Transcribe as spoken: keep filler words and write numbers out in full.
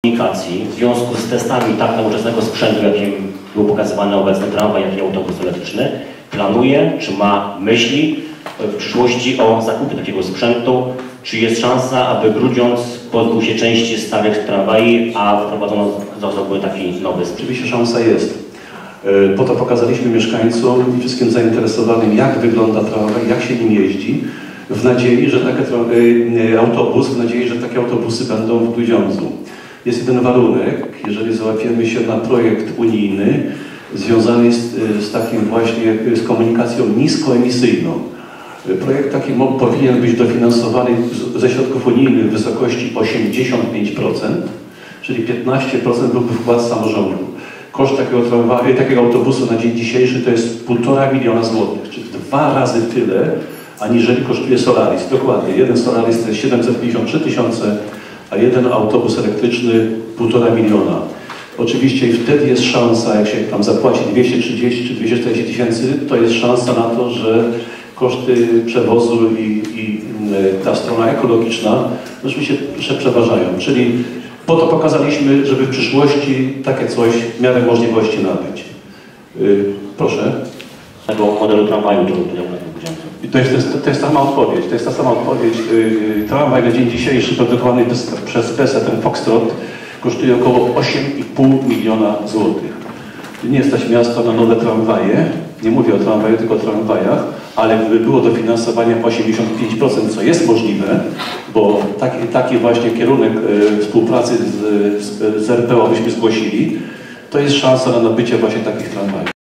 komunikacji w związku z testami tak nowoczesnego sprzętu, jakim był pokazywany obecny tramwaj, jak i autobus elektryczny, planuje, czy ma myśli w przyszłości o zakupie takiego sprzętu? Czy jest szansa, aby Grudziądz pozbył się części starych tramwajów, a wprowadzono zostałby taki nowy sprzęt? Oczywiście szansa jest. Po to pokazaliśmy mieszkańcom i wszystkim zainteresowanym, jak wygląda tramwaj, jak się nim jeździ, w nadziei, że taki autobus, w nadziei, że takie autobusy będą w Grudziądzu. Jest jeden warunek, jeżeli załapiemy się na projekt unijny związany z, z takim właśnie, z komunikacją niskoemisyjną. Projekt taki powinien być dofinansowany ze środków unijnych w wysokości osiemdziesiąt pięć procent, czyli piętnaście procent byłby wkład samorządu. Koszt takiego, tramwaju, takiego autobusu na dzień dzisiejszy to jest półtora miliona złotych, czyli dwa razy tyle, aniżeli kosztuje Solaris. Dokładnie, jeden Solaris to jest siedemset pięćdziesiąt trzy tysiące, a jeden autobus elektryczny półtora miliona. Oczywiście i wtedy jest szansa, jak się tam zapłaci dwieście trzydzieści czy dwieście czterdzieści tysięcy, to jest szansa na to, że koszty przewozu i, i ta strona ekologiczna oczywiście przeważają. Czyli po to pokazaliśmy, żeby w przyszłości takie coś w miarę możliwości nabyć. Yy, proszę. Tego modelu tramwaju, który tutaj w Grudziądzu. To jest, to, jest, to jest ta sama odpowiedź. To jest ta sama odpowiedź. Yy, tramwaj na dzień dzisiejszy produkowany przez P S A, ten Foxtrot, kosztuje około osiem i pół miliona złotych. Nie stać miasta na nowe tramwaje. Nie mówię o tramwaju, tylko o tramwajach, ale gdyby było dofinansowanie osiemdziesiąt pięć procent, co jest możliwe, bo taki, taki właśnie kierunek y, współpracy z, z, z R P O byśmy zgłosili, to jest szansa na nabycie właśnie takich tramwajów.